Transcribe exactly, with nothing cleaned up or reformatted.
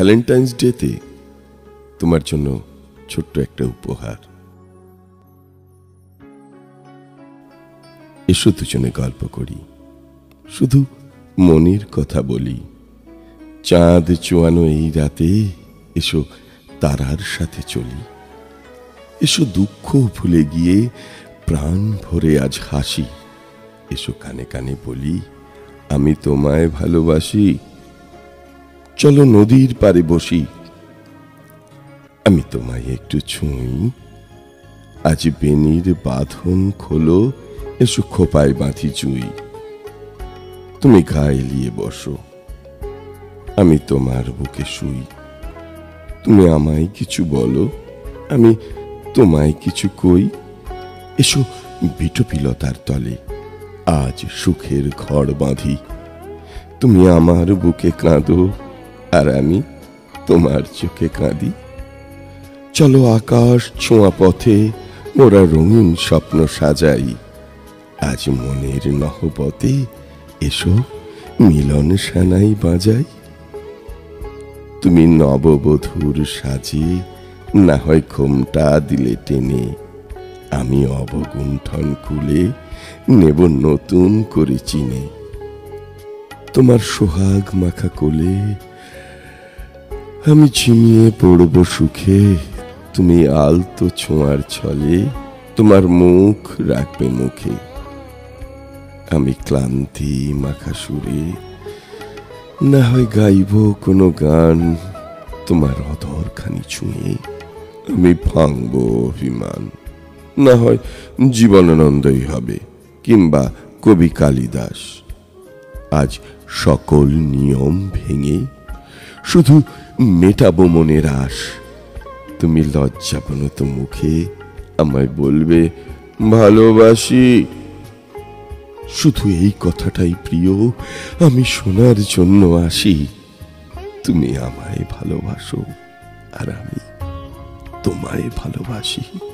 Valentine's ডেতে তোমার জন্য ছোট্ট একটা উপহার। এসো দুজনে গল্প করি, শুধু মনের কথা বলি। চাঁদ চোয়ানো এই রাতে এসো তারার সাথে চলি। এসো দুঃখ ভুলে গিয়ে প্রাণ ভরে আজ হাসি। এসো কানে কানে বলি আমি তোমায় ভালোবাসি। চলো নদীর পাড়ে বসি, আমি তোমায় একটু ছুঁই। আজ বেনির বাঁধন খোলো, এসো খোপায় বাঁধি জুই। তুমি গায়ে এলিয়ে বসো, আমি তোমার বুকে শুই। তুমি আমায় কিছু বলো, আমি তোমায় কিছু কই। এসো বিটপিলতার তলে আজ সুখের ঘর বাঁধি। তুমি আমার বুকে কাঁদো, আর আমি তোমার চোখে কাঁদি। চলো আকাশ ছোঁয়া পথে মোরা রঙিন স্বপ্ন সাজাই। আজ মনের নহবতে এসো মিলন সানাই বাজাই। তুমি নববধূর সাজে না হয় ঘোমটা দিলে টেনে, আমি অবগুণ্ঠন খুলে নেব নতুন করে চিনে। তোমার সোহাগ মাখা কোলে আমি ঝিমিয়ে পড়ব সুখে। তুমি আলতো ছোঁয়ার ছলে তোমার মুখ রাখবে মুখে। আমি ক্লান্তি মাখা সুরে না হয় গাইব কোনো গান। তোমার অধর খানি ছুঁয়ে আমি ভাঙব অভিমান। না হয় জীবনানন্দই হবে, কিংবা কবি কালিদাস। আজ সকল নিয়ম ভেঙে শুধু মেটাবো মনের আশ। তুমি লজ্জাবনত মুখে আমায় বলবে ভালোবাসি। শুধু এই কথাটাই প্রিয় আমি শোনার জন্য আসি। তুমি আমায় ভালোবাসো, আর আমি তোমায় ভালোবাসি।